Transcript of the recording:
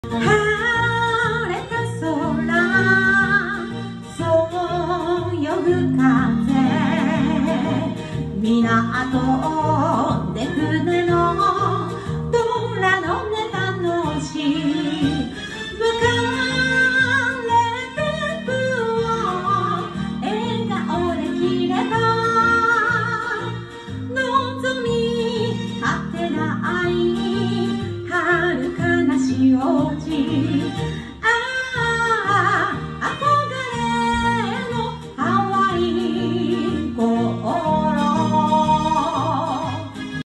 晴れた空、そう泳ぐ風、港で船のドラの音楽し浮かれてくを笑顔で切れば望み果てない遥かなしおち